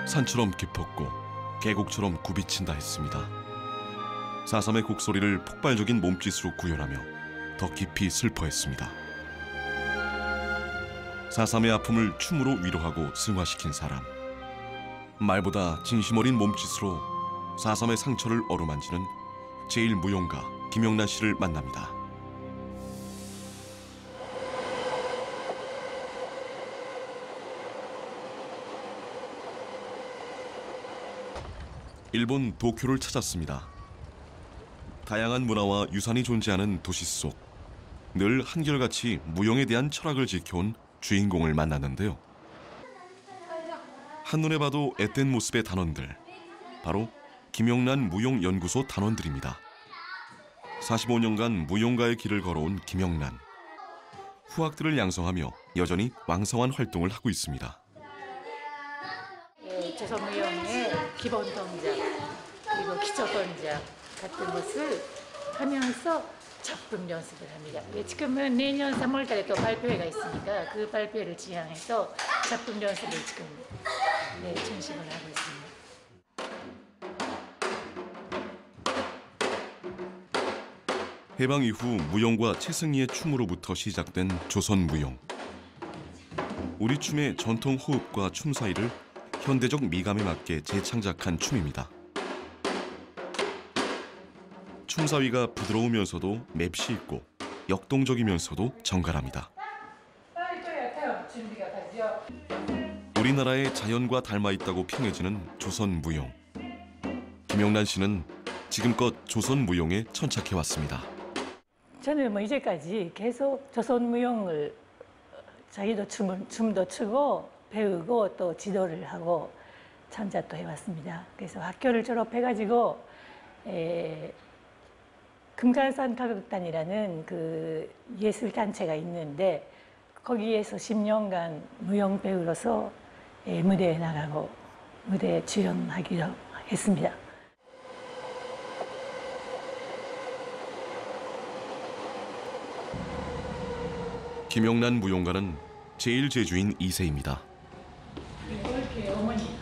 산처럼 깊었고 계곡처럼 굽이친다 했습니다. 4.3의 곡소리를 폭발적인 몸짓으로 구현하며 더 깊이 슬퍼했습니다. 4.3의 아픔을 춤으로 위로하고 승화시킨 사람. 말보다 진심 어린 몸짓으로 4.3의 상처를 어루만지는 제1무용가 김영란 씨를 만납니다. 일본 도쿄를 찾았습니다. 다양한 문화와 유산이 존재하는 도시 속 늘 한결같이 무용에 대한 철학을 지켜온 주인공을 만났는데요. 한눈에 봐도 앳된 모습의 단원들, 바로 김영란 무용연구소 단원들입니다. 45년간 무용가의 길을 걸어온 김영란. 후학들을 양성하며 여전히 왕성한 활동을 하고 있습니다. 조선무용의 기본 동작, 그리고 기초 동작 같은 것을 하면서 작품 연습을 합니다. 지금은 내년 3월 달에 또 발표회가 있으니까 그 발표회를 지향해서 작품 연습을 지금 전심을 하고 있습니다. 해방 이후 무용과 채승리의 춤으로부터 시작된 조선무용. 우리 춤의 전통 호흡과 춤 사이를 현대적 미감에 맞게 재창작한 춤입니다. 춤사위가 부드러우면서도 맵시 있고 역동적이면서도 정갈합니다. 우리나라의 자연과 닮아 있다고 평해지는 조선무용. 김영란 씨는 지금껏 조선무용에 천착해왔습니다. 저는 이제까지 계속 조선무용을 자기도 춤도 추고 배우고 또 지도를 하고 참자도 해왔습니다. 그래서 학교를 졸업해가지고 금강산 가극단이라는 그 예술단체가 있는데 거기에서 10년간 무용 배우로서 무대에 나가고 무대에 출연하기로 했습니다. 김영란 무용가는 제1제주인 2세입니다. 이렇게 어머니.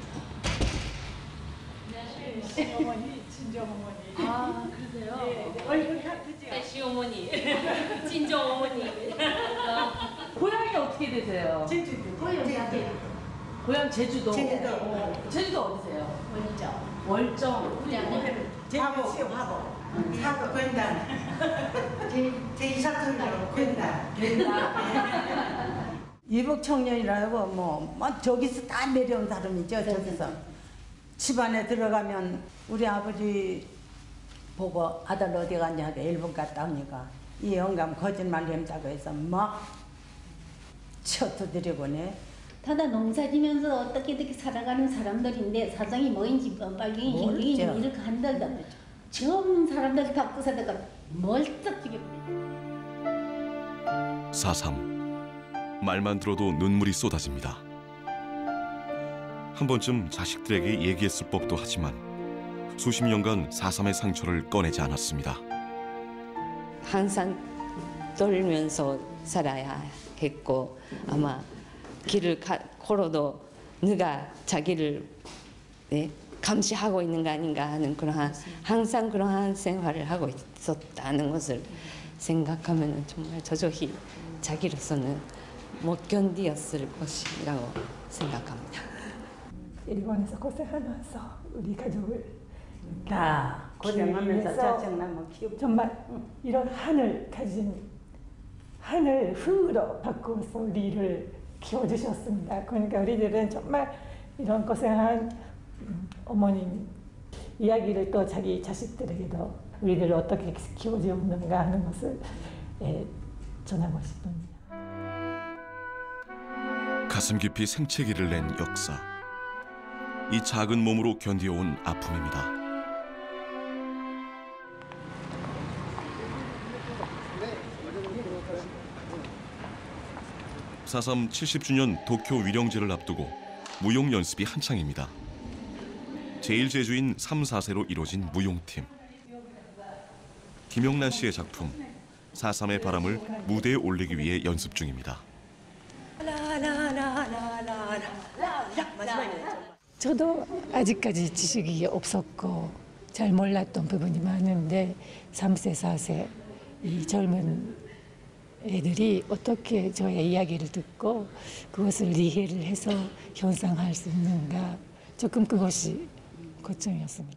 안녕하세요. 어머니, 친정 어머니. 아, 그러세요? 네, 얼굴이 아프죠? 네, 시어머니, 친정 어머니. 고향이 어떻게 되세요? 제주도. 고향 제주도. 제주도. 제주도 어디세요? 월정. 월정. 제주시요 화보. 사도 된다. 제 이사촌으로 된다. 이북 청년이라고 뭐 저기서 다 내려온 사람이죠. 저기서 집안에 들어가면 우리 아버지 보고 아들 어디 갔냐 하고 일본 갔다 오니까 이 영감 거짓말 한다고 해서 막 쳐들이고네. 다다 농사 지면서 어떻게 살아가는 사람들인데 사정이 뭐인지 뻔뻔하게 행동이 이렇게 한다고 처음 사람들 갖고 살다가 멀쩡하게 4.3. 말만 들어도 눈물이 쏟아집니다. 한 번쯤 자식들에게 얘기했을 법도 하지만 수십 년간 4.3의 상처를 꺼내지 않았습니다. 항상 떨면서 살아야겠고 아마 길을 걸어도 누가 자기를 감시하고 있는 거 아닌가 하는 그러한 항상 그러한 생활을 하고 있었다는 것을 생각하면 정말 저조히 자기로서는 못 견디었을 것이라고 생각합니다. 일본에서 고생하면서 우리 가족을 다 고생하면서 자식나무 키우고 정말 이런 한을 가진 한을 흙으로 바꾸어서 우리를 키워주셨습니다. 그러니까 우리들은 정말 이런 고생한 어머님 이야기를 또 자기 자식들에게도 우리들을 어떻게 키워주었는가 하는 것을 전하고 싶습니다. 가슴 깊이 생채기를 낸 역사. 이 작은 몸으로 견디어온 아픔입니다. (4.3) 70주년 도쿄 위령제를 앞두고 무용 연습이 한창입니다. 제1제주인 3, 4세로 이루어진 무용팀. 김영란 씨의 작품 4.3의 바람을 무대에 올리기 위해 연습 중입니다. 저도 아직까지 지식이 없었고 잘 몰랐던 부분이 많은데 3세, 4세 이 젊은 애들이 어떻게 저의 이야기를 듣고 그것을 이해를 해서 현상할 수 있는가 조금 그것이 걱정이었습니다.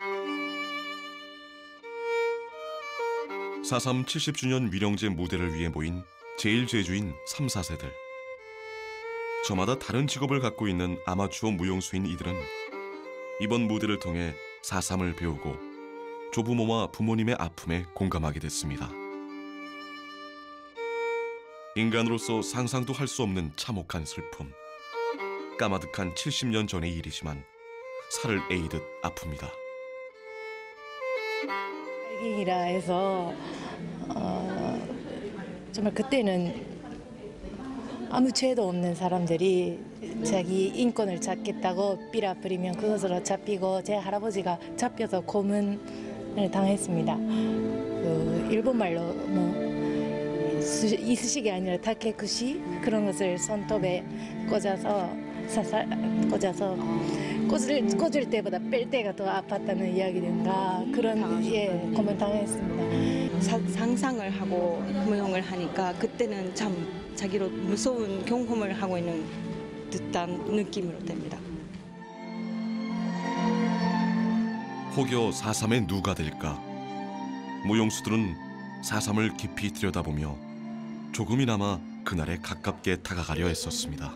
4.3 70주년 위령제 무대를 위해 모인 제1제주인 3, 4세들. 저마다 다른 직업을 갖고 있는 아마추어 무용수인 이들은 이번 무대를 통해 4.3을 배우고 조부모와 부모님의 아픔에 공감하게 됐습니다. 인간으로서 상상도 할 수 없는 참혹한 슬픔. 까마득한 70년 전의 일이지만 살을 에이듯 아픕니다. 이라 해서 정말 그때는 아무 죄도 없는 사람들이 자기 인권을 찾겠다고 삐라뿌리면 그것으로 잡히고 제 할아버지가 잡혀서 고문을 당했습니다. 그 일본말로 뭐 이쑤시개 아니라 타케쿠시 그런 것을 손톱에 꽂아서 꽂아서 꽂을 때보다 뺄 때가 더 아팠다는 이야기든가 그런 고문 당했습니다. 상상을 하고 무용을 하니까 그때는 참 자기로 무서운 경험을 하고 있는 듯한 느낌으로 됩니다. 혹여 4.3의 누가 될까? 무용수들은 4.3을 깊이 들여다보며 조금이나마 그날에 가깝게 다가가려 했었습니다.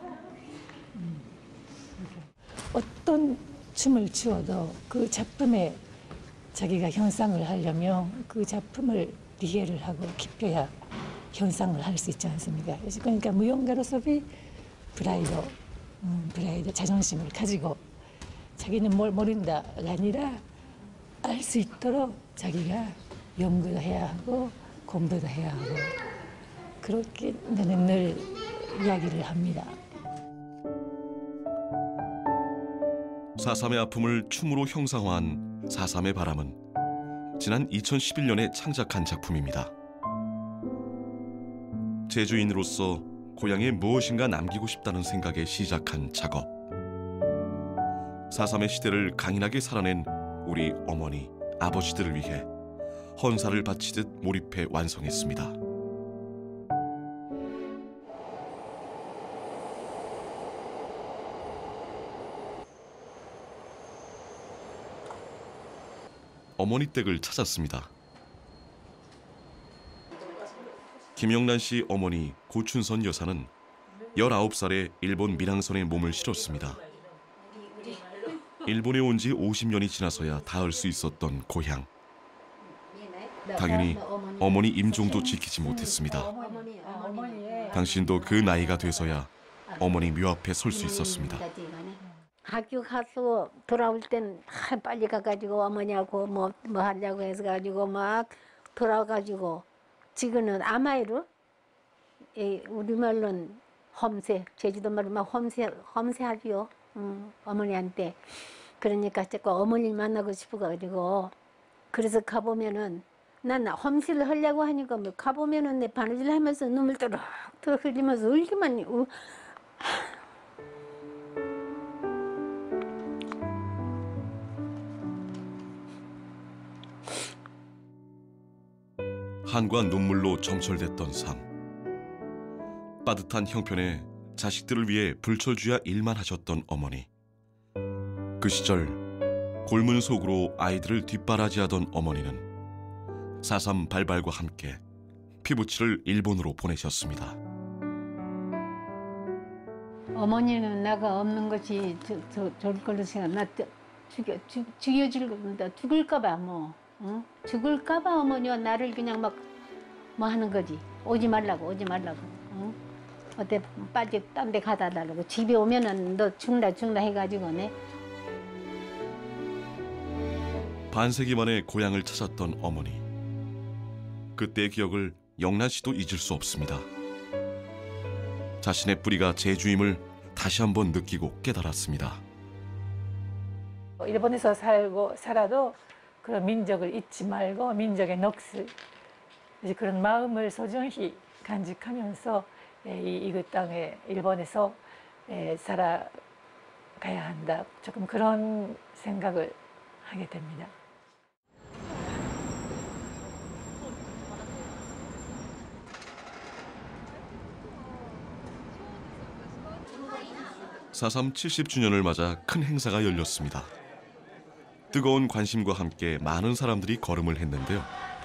어떤 춤을 추어도 그 작품에 자기가 현상을 하려면 그 작품을 이해를 하고 깊여야 현상을 할 수 있지 않습니까? 그러니까 무용가로서의 프라이드, 자존심을 가지고 자기는 뭘 모른다가 아니라 알 수 있도록 자기가 연구도 해야 하고 공부도 해야 하고 그렇게 나는 늘 이야기를 합니다. 4.3의 아픔을 춤으로 형상화한 4.3의 바람은 지난 2011년에 창작한 작품입니다. 제주인으로서 고향에 무엇인가 남기고 싶다는 생각에 시작한 작업. 4.3의 시대를 강인하게 살아낸 우리 어머니, 아버지들을 위해 헌사를 바치듯 몰입해 완성했습니다. 어머니 댁을 찾았습니다. 김영란 씨 어머니 고춘선 여사는 19살에 일본 밀항선에 몸을 실었습니다. 일본에 온 지 50년이 지나서야 닿을 수 있었던 고향. 당연히 어머니 임종도 지키지 못했습니다. 당신도 그 나이가 돼서야 어머니 묘앞에 설 수 있었습니다. 학교 가서 돌아올 땐 빨리 가가지고 어머니하고 뭐 하려고 해서 가지고 막 돌아가지고 지금은 아마이로 우리말로는 험세 제주도 말로 막 험세하지요. 어머니한테 그러니까 자꾸 어머니를 만나고 싶어가지고 그래서 가보면은 난 험세를 하려고 하니까 뭐 가보면은 내 바느질 하면서 눈물 또록 흘리면서 울기만 한과 눈물로 점철됐던 삶. 빠듯한 형편에 자식들을 위해 불철주야 일만 하셨던 어머니. 그 시절 골문 속으로 아이들을 뒷바라지하던 어머니는 4.3 발발과 함께 피부치를 일본으로 보내셨습니다. 어머니는 나가 없는 것이 좋을 걸로 생각. 나 죽을까봐 뭐. 응? 죽을까봐 어머니와 나를 그냥 막 뭐 하는 거지. 오지 말라고. 응? 어때 빠지 딴 데 가다 달라고. 집에 오면은 너 죽나 해가지고네. 반세기 만에 고향을 찾았던 어머니. 그때의 기억을 영란 씨도 잊을 수 없습니다. 자신의 뿌리가 제주임을 다시 한번 느끼고 깨달았습니다. 일본에서 살아도 그런 민족을 잊지 말고 민족의 넋을 그런 마음을 소중히 간직하면서 이 땅에 일본에서 가야 한다. 조금 그런 생각을 하게 됩니다. 사삼 70주년을 맞아 큰 행사가 열렸습니다. 뜨거운 관심과 함께 많은 사람들이 걸음을 했는데요.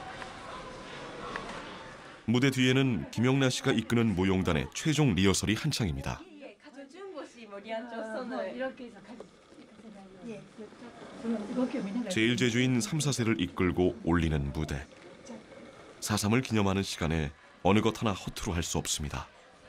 무대 뒤에는 김영란 씨가 이끄는 무용단의 최종 리허설이 한창입니다. 제일 제주인 3, 4세를 이끌고 올리는 무대. 4.3을 기념하는 시간에 어느 것 하나 허투루 할 수 없습니다.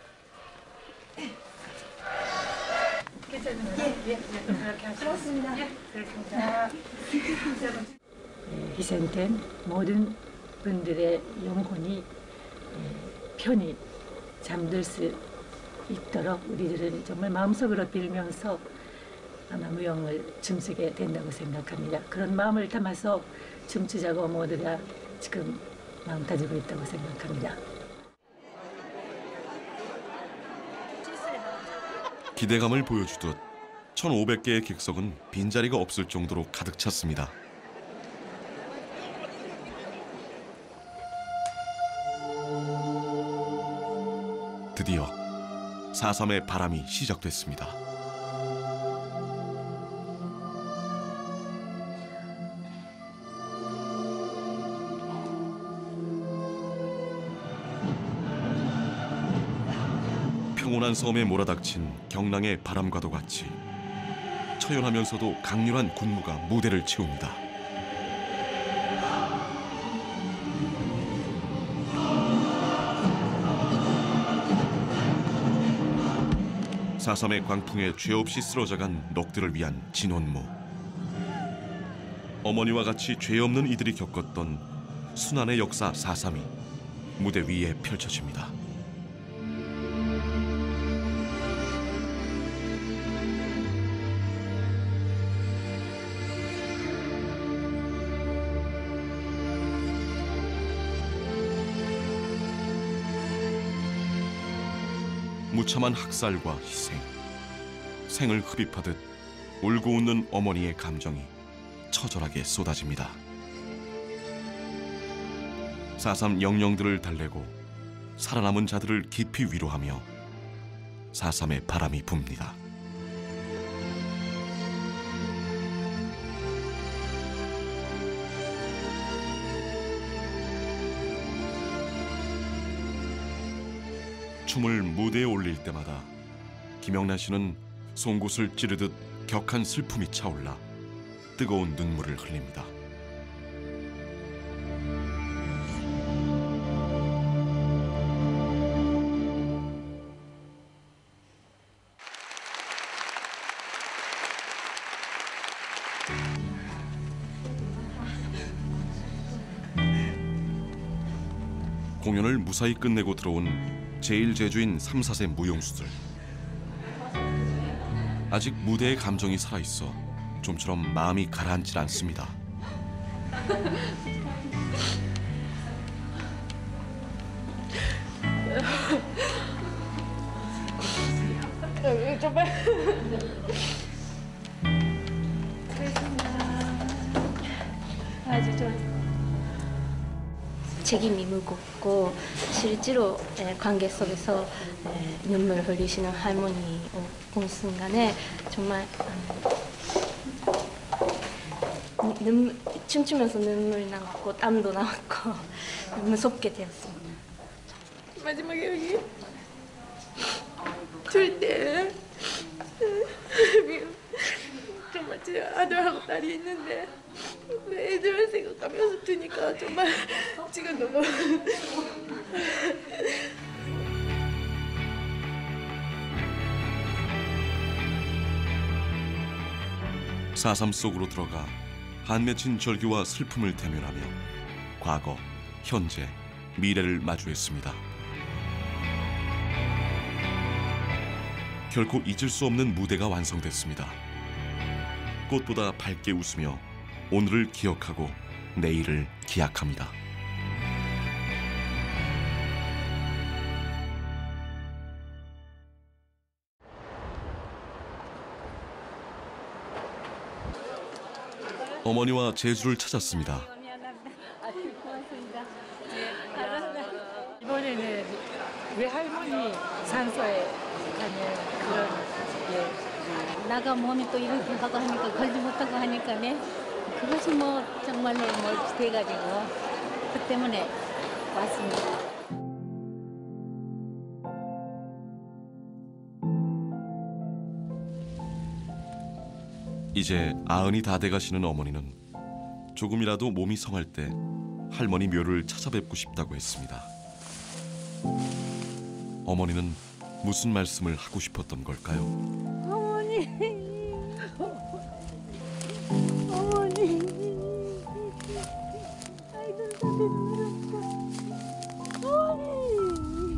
희생된 모든 분들의 영혼이 편히 잠들 수 있도록 우리들은 정말 마음속으로 빌면서 아마 무용을 춤추게 된다고 생각합니다. 그런 마음을 담아서 춤추자고 모두가 지금 마음 다지고 있다고 생각합니다. 기대감을 보여주듯 1,500개의 객석은 빈자리가 없을 정도로 가득 찼습니다. 드디어 4.3의 바람이 시작됐습니다. 평온한 섬에 몰아닥친 경랑의 바람과도 같이 처연하면서도 강렬한 군무가 무대를 채웁니다. 사삼의 광풍에 죄 없이 쓰러져간 넋들을 위한 진혼무. 어머니와 같이 죄 없는 이들이 겪었던 순환의 역사 4.3이 무대 위에 펼쳐집니다. 무참한 학살과 희생, 생을 흡입하듯 울고 웃는 어머니의 감정이 처절하게 쏟아집니다. 4.3 영령들을 달래고 살아남은 자들을 깊이 위로하며 4.3의 바람이 붑니다. 춤을 무대에 올릴 때마다 김영란 씨는 송곳을 찌르듯 격한 슬픔이 차올라 뜨거운 눈물을 흘립니다. 공연을 무사히 끝내고 들어온 제일 제주인 3, 4세 무용수들. 아직 무대의 감정이 살아있어 좀처럼 마음이 가라앉질 않습니다. 아주 좋아. 책임이 무겁고 실제로 관계 속에서 눈물을 흘리시는 할머니 본 순간에 정말 춤추면서 눈물 나고 땀도 나왔고 무섭게 되었습니다. 마지막에 여기 줄 때 정말 제 아들하고 딸이 있는데 애들을 생각하면서 드니까 정말 지금 너무 4.3 속으로 들어가 한 맺힌 절규와 슬픔을 대면하며 과거, 현재, 미래를 마주했습니다. 결코 잊을 수 없는 무대가 완성됐습니다. 꽃보다 밝게 웃으며 오늘을 기억하고 내일을 기약합니다. 어머니와 제주를 찾았습니다. 이번에는 외할머니 산소에 가는 그런 나가 몸이 또 이렇게 하고 하니까 걸지 못하고 하니까네 그것이 뭐 정말로 뭐 돼가지고 그 때문에 왔습니다. 이제 90이 다 돼가시는 어머니는 조금이라도 몸이 성할 때 할머니 묘를 찾아뵙고 싶다고 했습니다. 어머니는 무슨 말씀을 하고 싶었던 걸까요? 어머니, 어머니, 아이고 어머니.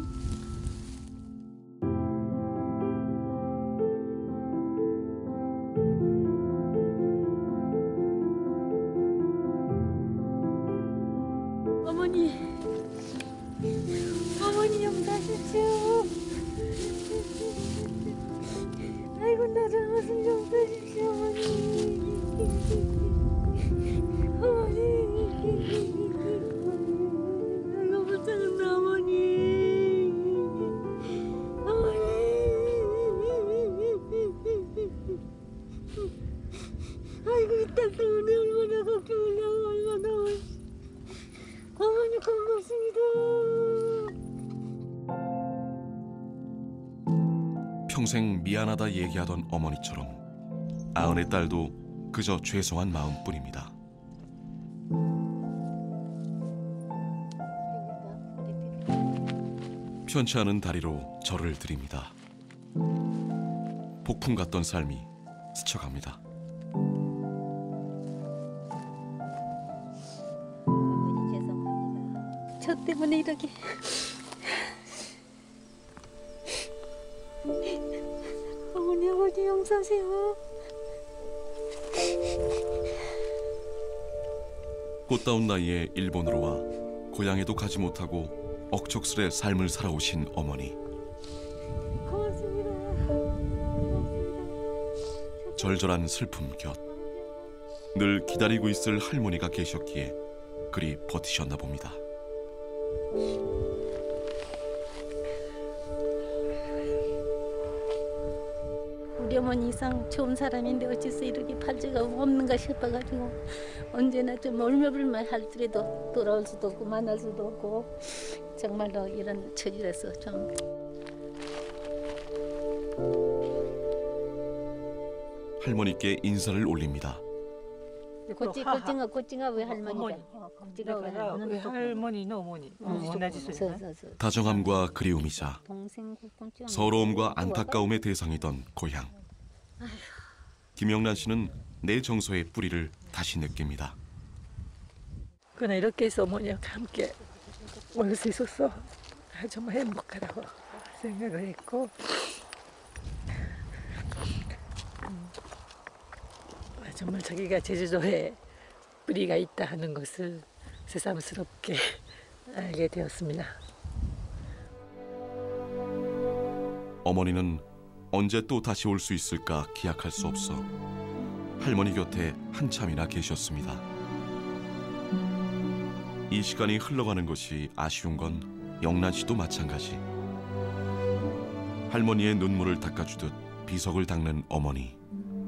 어머니, 어머니 용서하십시오. 아이고 나 잘못은 용서하십시오 어머니. 어머니, 아이고 못하겠나 어머니. 어머니. 아이고 이따 때문에 얼마나 걱정하려고 얼마나. 어머니 고맙습니다. 평생 미안하다 얘기하던 어머니처럼 90의 딸도 그저 죄송한 마음뿐입니다. 편치 않은 다리로 절을 드립니다. 폭풍 같던 삶이 스쳐갑니다. 어머니 죄송합니다. 저 때문에 이렇게. 어머니 아버지 용서하세요. 꽃다운 나이에 일본으로 와 고향에도 가지 못하고 억척스레 삶을 살아오신 어머니. 고맙습니다. 절절한 슬픔 곁 늘 기다리고 있을 할머니가 계셨기에 그리 버티셨나 봅니다. 우리 어머니 이상 좋은 사람인데 어째서 이렇게 팔자가 없는가 싶어가지고 언제나 좀 울며불며 할지라도 돌아올 수도 없고 만날 수도 없고 정말로 이런 처지라서 좀. 할머니께 인사를 올립니다. 꽃징아 왜 할머니가? 꽃징아 왜 할머니? 왜 할머니는 어머니 원하지 소리나? 다정함과 그리움이자 동생 꽃징아. 서러움과 안타까움의 대상이던 고향. 김영란 씨는 내 정서의 뿌리를 다시 느낍니다. 그러나 이렇게 해서 어머니와 함께 올 수 있어서 정말 행복하다고 생각을 했고 정말 자기가 제주도에 뿌리가 있다 하는 것을 새삼스럽게 알게 되었습니다. 어머니는 언제 또 다시 올 수 있을까 기약할 수 없어 할머니 곁에 한참이나 계셨습니다. 이 시간이 흘러가는 것이 아쉬운 건 영란 씨도 마찬가지. 할머니의 눈물을 닦아주듯 비석을 닦는 어머니.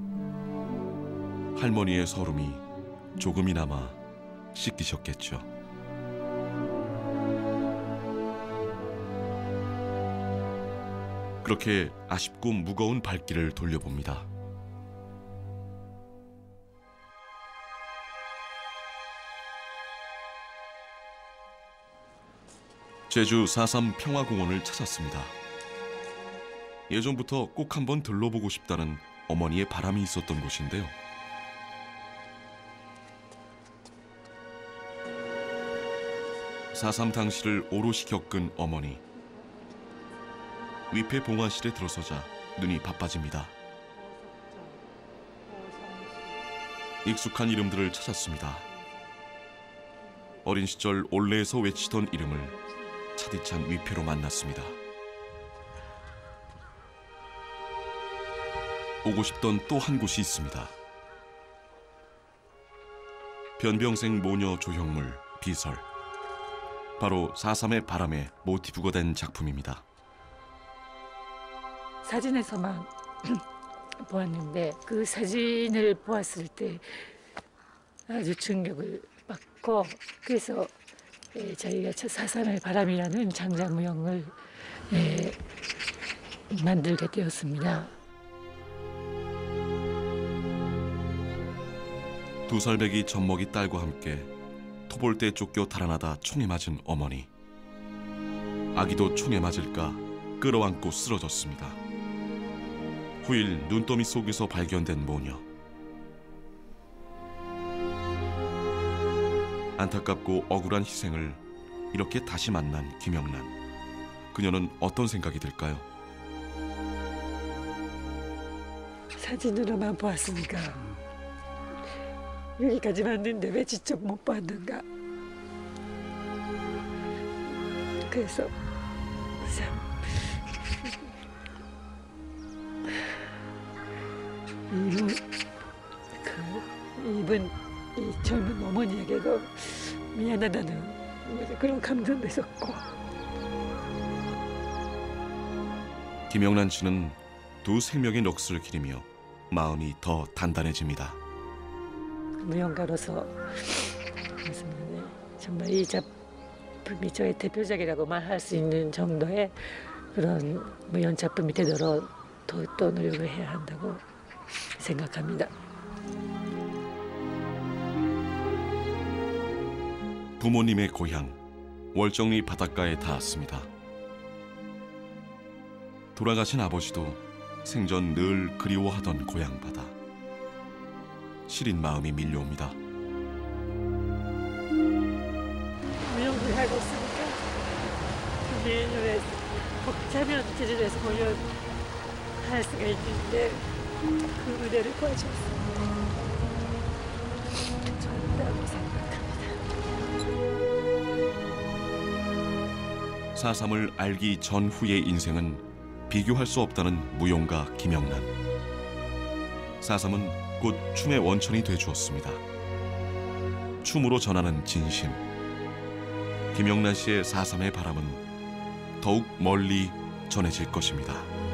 할머니의 서름이 조금이나마 씻기셨겠죠. 그렇게 아쉽고 무거운 발길을 돌려봅니다. 제주 4.3 평화공원을 찾았습니다. 예전부터 꼭 한번 들러보고 싶다는 어머니의 바람이 있었던 곳인데요. 4.3 당시를 오롯이 겪은 어머니. 위패 봉화실에 들어서자 눈이 바빠집니다. 익숙한 이름들을 찾았습니다. 어린 시절 올레에서 외치던 이름을 차디찬 위패로 만났습니다. 오고 싶던 또 한 곳이 있습니다. 변병생 모녀 조형물 비설. 바로 4.3의 바람의 모티프가 된 작품입니다. 사진에서만 보았는데 그 사진을 보았을 때 아주 충격을 받고 그래서 저희가 4.3의 바람이라는 장작무용을 만들게 되었습니다. 2살배기 젖먹이 딸과 함께 토볼대에 쫓겨 달아나다 총에 맞은 어머니. 아기도 총에 맞을까 끌어안고 쓰러졌습니다. 후일 눈더미 속에서 발견된 모녀. 안타깝고 억울한 희생을 이렇게 다시 만난 김영란. 그녀는 어떤 생각이 들까요? 사진으로만 보았으니까 여기까지 왔는데 왜 직접 못 봤는가. 그래서 참 이분 이 젊은 어머니에게도 미안하다는 그런 감정도 있었고. 김영란 씨는 두 생명의 넋을 기리며 마음이 더 단단해집니다. 무용가로서 정말 이 작품이 저의 대표작이라고 말할 수 있는 정도의 그런 무용 작품이 되도록 더 노력을 해야 한다고 생각합니다. 부모님의 고향 월정리 바닷가에 닿았습니다. 돌아가신 아버지도 생전 늘 그리워하던 고향 바다. 시린 마음이 밀려옵니다. 무용을 하고 있으니까 내년에 복잡한 제주도에서 공연할 수가 있는데 그 무대를 보여줬습니다. 좋다고 생각합니다. 4.3을 알기 전후의 인생은 비교할 수 없다는 무용가 김영란. 4.3은 곧 춤의 원천이 되주었습니다. 춤으로 전하는 진심. 김영란 씨의 4.3의 바람은 더욱 멀리 전해질 것입니다.